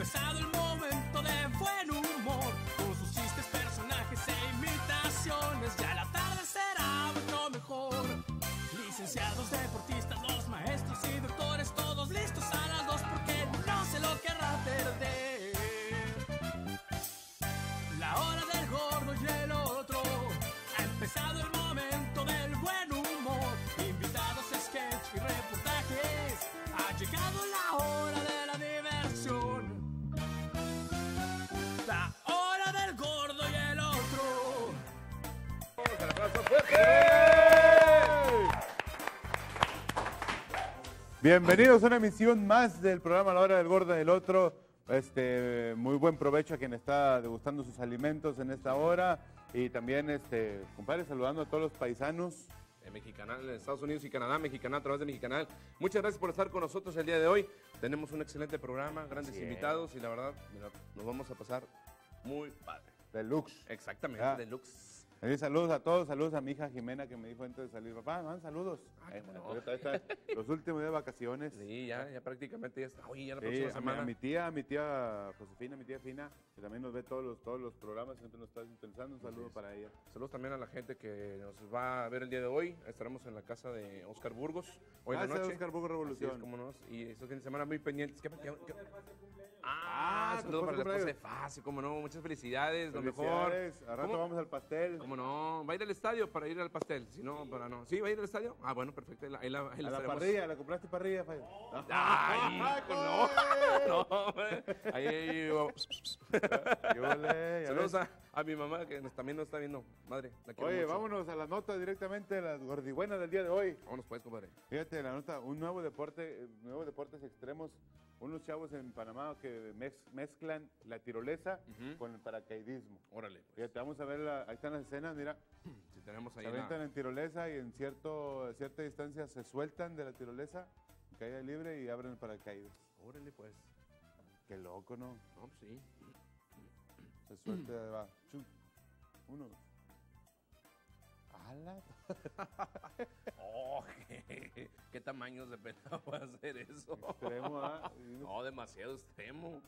empezado el momento de buen humor, con sus chistes, personajes e imitaciones. Ya la tarde será mucho mejor. Licenciados, deportistas, los maestros y doctores, todos listos a las 2 porque no se lo querrá perder. La hora del gordo y el otro. Ha empezado el momento del buen humor. Invitados, sketch y reportajes. Ha llegado la hora de la diversión. La hora del gordo y el otro. ¡Un aplauso fuerte! Bienvenidos a una emisión más del programa La Hora del Gordo y el Otro. Muy buen provecho a quien está degustando sus alimentos en esta hora. Y también, compadre, saludando a todos los paisanos. Mexicanal en Estados Unidos y Canadá, Mexicanal a través de Mexicanal. Muchas gracias por estar con nosotros el día de hoy. Tenemos un excelente programa, grandes invitados y la verdad, mira, nos vamos a pasar muy padre. Deluxe. Exactamente, Ah. deluxe. Saludos a todos, saludos a mi hija Jimena que me dijo antes de salir, papá, man, saludos. bueno. Ahorita está los últimos días de vacaciones. Sí, ya prácticamente ya está. Oye, ya la Sí, próxima semana. a mi tía Josefina, mi tía Fina, que también nos ve todos los programas, siempre nos está interesando, un saludo para ella. Saludos también a la gente que nos va a ver el día de hoy. Estaremos en la casa de Oscar Burgos hoy en la noche. Oscar Burgos Revolución. Así es, como no. Y estos fines de semana muy pendientes. ¿Qué? Ah, Saludos para la esposa de cumpleaños. Fácil, como no. Muchas felicidades, lo mejor. Felicidades, a rato ¿Cómo? vamos al pastel. ¿Cómo no? ¿Va a ir al estadio para ir al pastel? Si no, para no. ¿Sí, va a ir al estadio? Ah, bueno, perfecto. Ahí la A la estaremos. parrilla, ¿la compraste parrilla, Fay? ¡Ay, no! Hombre. Ahí saludos a mi mamá que también nos está viendo. Madre, la quiero Oye, mucho. vámonos a la nota directamente de las gordibuenas del día de hoy. Vámonos pues, compadre. Fíjate, la nota, un nuevos deportes extremos, unos chavos en Panamá que mezclan la tirolesa Ujú. con el paracaidismo. Órale, pues. Fíjate, vamos a ver, ahí están las escenas, mira, Si tenemos ahí se aventan en tirolesa y en cierta distancia se sueltan de la tirolesa, caída libre y abren el paracaídas. Órale, pues. Qué loco, ¿no? No, sí. Se suelta, va, chum, uno. ¡Hala! Oh, ¿qué tamaños de pena va a hacer eso? Extremo, ¿ah? No, demasiado extremo.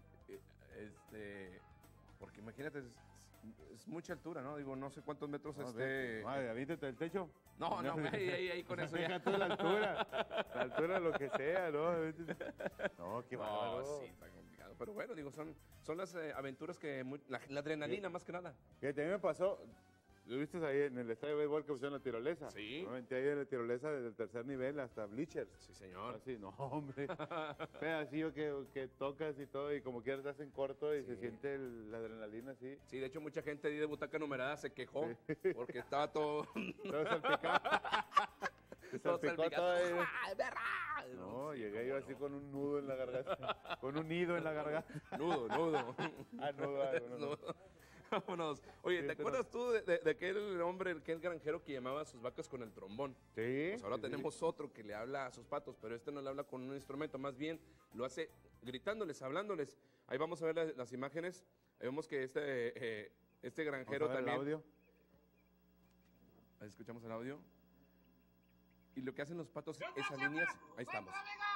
Porque imagínate, es mucha altura, ¿no? Digo, no sé cuántos metros Madre, avíntate del techo. No, ahí con eso ya. Deja tú la altura, lo que sea, ¿no? No, qué No, bárbaro. sí, está complicado. Pero bueno, digo, son las aventuras que... la adrenalina, más que nada. Que también me pasó, ¿lo viste ahí en el estadio de béisbol que pusieron la tirolesa? Sí. Me aventé ahí en la tirolesa desde el tercer nivel hasta bleachers. Sí, señor. Así, no, hombre. Pedacillo que tocas y todo, y como quieras te hacen corto y Sí. se siente la adrenalina así. Sí, de hecho, mucha gente ahí de butaca numerada se quejó porque estaba todo... Todo salpicado. Se todo salpicó salpicado. todo ahí. ¡Ay, berra! No, sí, llegué cómo yo no. así con un nudo en la garganta. Con un nido en la garganta. Nudo. Ah, nudo, no. Vámonos. Oye, Sí, ¿te pero- acuerdas tú de aquel hombre, aquel granjero que llamaba a sus vacas con el trombón? Sí. Pues ahora sí, tenemos otro que le habla a sus patos, pero este no le habla con un instrumento, más bien lo hace gritándoles, hablándoles. Ahí vamos a ver las imágenes. Ahí vemos que este sí. granjero Vamos a ver el también... audio. Ahí escuchamos el audio. Y lo que hacen los patos, esas líneas... Ahí estamos.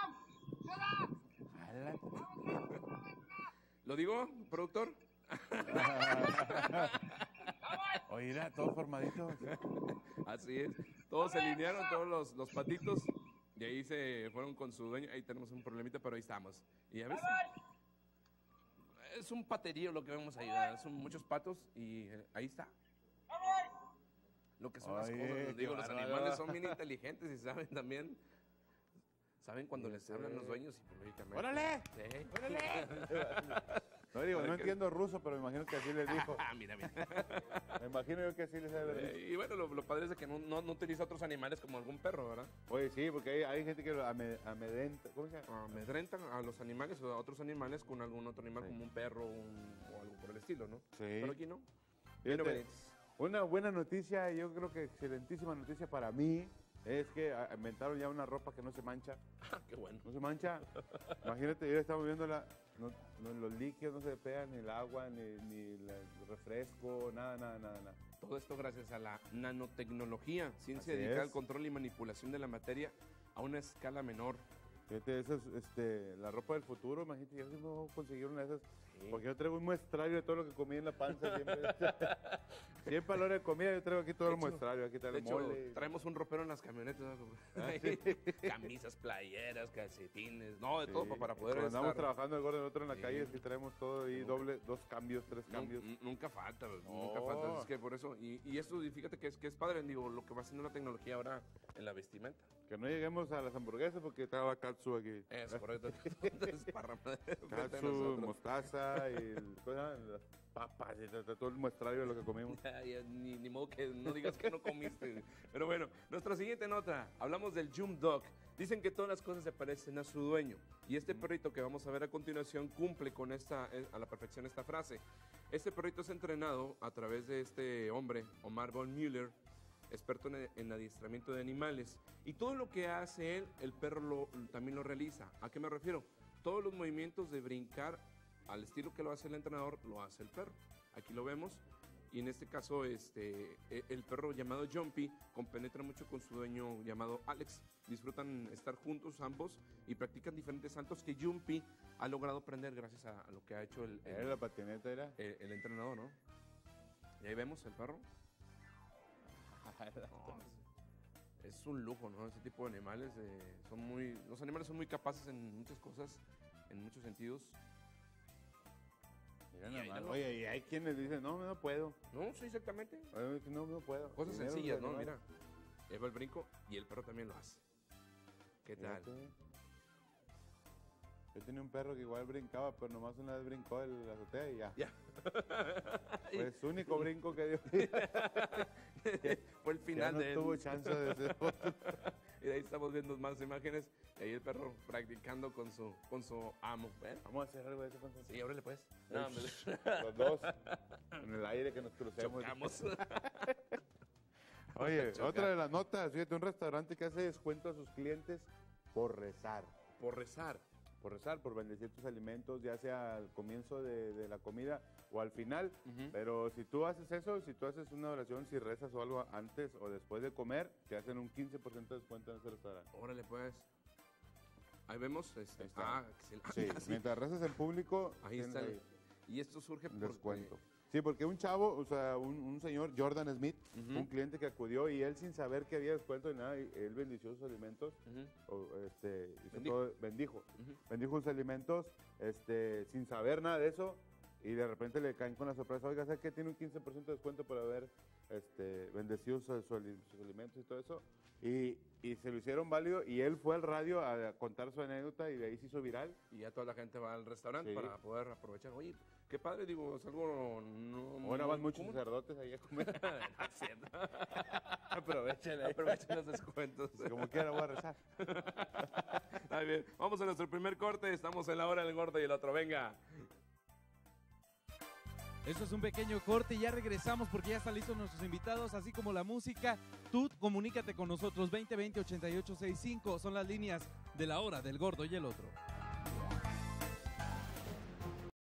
¿Lo digo, productor? Oye, mira, todos formaditos. Así es. Todos se alinearon, todos los patitos. Y ahí se fueron con su dueño. Ahí tenemos un problemita, pero ahí estamos. Y ya ves. Es un paterío lo que vemos ahí, ¿verdad? Son muchos patos y ahí está. Lo que son las Oye, cosas. Les qué digo, los bárbaro. animales son bien inteligentes y saben también. Saben cuando les hablan los dueños y pues, lógicamente. ¡Órale! Sí. No digo, A ver no qué- entiendo ruso, pero me imagino que así les dijo. Ah, mira. Me imagino yo que así les debe haber dicho. Y bueno, lo padre es de que no utiliza otros animales como algún perro, ¿verdad? Oye, sí, porque hay gente que lo amedrenta. ¿Cómo se llama? Amedrentan a los animales o a otros animales con algún otro animal Sí. como un perro o algo por el estilo, ¿no? Sí. Pero aquí no. Fíjate, Bien obedientes. una buena noticia, yo creo que excelentísima noticia para mí, es que inventaron ya una ropa que no se mancha. Ah, qué bueno. No se mancha. Imagínate, yo estaba viendo los líquidos no se pegan, ni el agua, ni el refresco, nada. Todo esto gracias a la nanotecnología, ciencia Así dedicada es. al control y manipulación de la materia a una escala menor. Fíjate, esa es la ropa del futuro, imagínate, yo sí me voy a conseguir una de esas. Porque yo traigo un muestrario de todo lo que comí en la panza siempre. Siempre a la hora de comida yo traigo aquí todo el muestrario, aquí está De el hecho, mole. traemos un ropero en las camionetas. Camisas, playeras, calcetines, no, de todo para poder Cuando andamos estar. trabajando el gordo del otro en la Sí. calle, sí traemos todo ahí, doble, 2 cambios, 3 cambios. Nunca falta, No. nunca falta. Es que por eso, y esto, y fíjate que es padre, digo, lo que va haciendo la tecnología ahora en la vestimenta. Que no lleguemos a las hamburguesas porque está la katsu aquí. Es correcto. Desparramada frente a Katsu, nosotros. mostaza y las papas y todo el muestrario de lo que comimos. Ya, ni modo que no digas que no comiste. Pero bueno, nuestra siguiente nota. Hablamos del Jump Dog. Dicen que todas las cosas se parecen a su dueño. Y este perrito que vamos a ver a continuación cumple con a la perfección esta frase. Este perrito es entrenado a través de este hombre, Omar von Müller, experto en adiestramiento de animales. Y todo lo que hace él, el perro también lo realiza. ¿A qué me refiero? Todos los movimientos de brincar al estilo que lo hace el entrenador, lo hace el perro. Aquí lo vemos. Y en este caso, el perro llamado Jumpy compenetra mucho con su dueño llamado Alex. Disfrutan estar juntos ambos y practican diferentes saltos que Jumpy ha logrado aprender gracias a lo que ha hecho Era la patineta, era. el entrenador, ¿no? Y ahí vemos el perro. No, es un lujo, ¿no? Ese tipo de animales los animales son muy capaces en muchas cosas, en muchos sentidos. Mira Y nada ahí más. lo- Oye, y hay quienes dicen, no puedo. No, sí, exactamente. Ay, no puedo. Cosas Primero sencillas, los ¿no? animales. Mira, lleva el brinco y el perro también lo hace. ¿Qué tal? Fíjate. Yo tenía un perro que igual brincaba, pero nomás una vez brincó de la azotea y ya. Ya. Fue su único brinco que dio. Fue el Ya final no de él. tuvo chance de hacer otro. Y ahí estamos viendo más imágenes. Y ahí el perro practicando con su amo. ¿Ven? Vamos a hacer algo de eso, Panza. Sí, ábrele pues. No, hombre. Los dos en el aire que nos crucemos. Chocamos. Oye, Chocar. otra de las notas, fíjate, un restaurante que hace descuento a sus clientes por rezar. Por rezar. Por rezar, por bendecir tus alimentos, ya sea al comienzo de la comida o al final. Pero si tú haces eso, si tú haces una oración, si rezas o algo antes o después de comer, te hacen un 15% de descuento en ese restaurante. Órale pues. Ahí vemos. está. Excelente. Sí, Ah, sí. mientras rezas en público, Ahí tienes está. ahí Y esto surge un por descuento. Sí, porque un chavo, o sea, un señor, Jordan Smith, un cliente que acudió y él sin saber que había descuento ni nada, y él bendició sus alimentos, hizo Bendijo. bendijo sus alimentos, sin saber nada de eso, y de repente le caen con la sorpresa, oiga, ¿sabes qué? Tiene un 15% de descuento por haber bendecido sus alimentos y todo eso, y se lo hicieron válido, y él fue al radio a contar su anécdota, y de ahí se hizo viral. Y ya toda la gente va al restaurante Sí. para poder aprovechar. Oye, qué padre, digo, es algo no. Ahora van muy muchos común. sacerdotes ahí a comer. No es cierto. Aprovechen los descuentos. Como quiera voy a rezar. Está bien. Vamos a nuestro primer corte. Estamos en la hora del gordo y el otro. Venga. Esto es un pequeño corte y ya regresamos porque ya están listos nuestros invitados, así como la música. Tú comunícate con nosotros, 2020-8865, son las líneas de la hora del gordo y el otro.